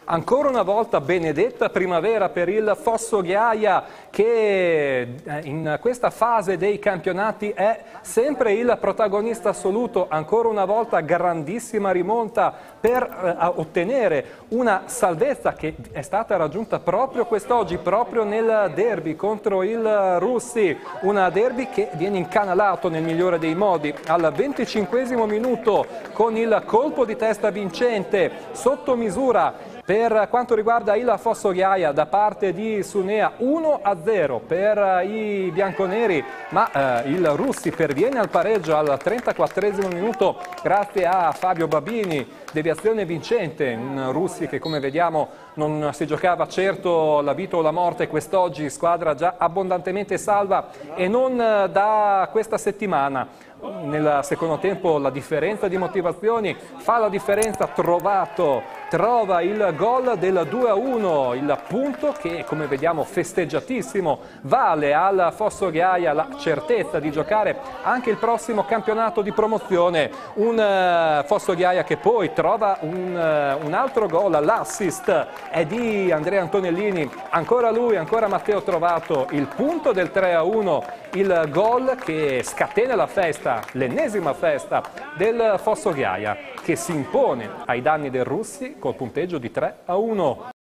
Ancora una volta benedetta primavera per il Fosso Ghiaia che in questa fase dei campionati è sempre il protagonista assoluto. Ancora una volta grandissima rimonta per ottenere una salvezza che è stata raggiunta proprio quest'oggi, proprio nel derby contro il Russi. Un derby che viene incanalato nel migliore dei modi al 25esimo minuto con il colpo di testa vincente sotto misura per quanto riguarda il Fosso Ghiaia da parte di Sunea. 1-0 per i bianconeri, ma il Russi perviene al pareggio al 34esimo minuto grazie a Fabio Babini, deviazione vincente. Un Russi che, come vediamo, non si giocava certo la vita o la morte quest'oggi, squadra già abbondantemente salva e non da questa settimana. Nel secondo tempo la differenza di motivazioni fa la differenza. Trova il gol del 2-1, il punto che, come vediamo, festeggiatissimo, vale al Fosso Ghiaia la certezza di giocare anche il prossimo campionato di promozione. Un Fosso Ghiaia che poi trova un altro gol, l'assist è di Andrea Antonellini, ancora lui, ancora Matteo Trovato, il punto del 3-1, il gol che scatena la festa, l'ennesima festa del Fosso Ghiaia che si impone ai danni del Russi col punteggio di 3-1.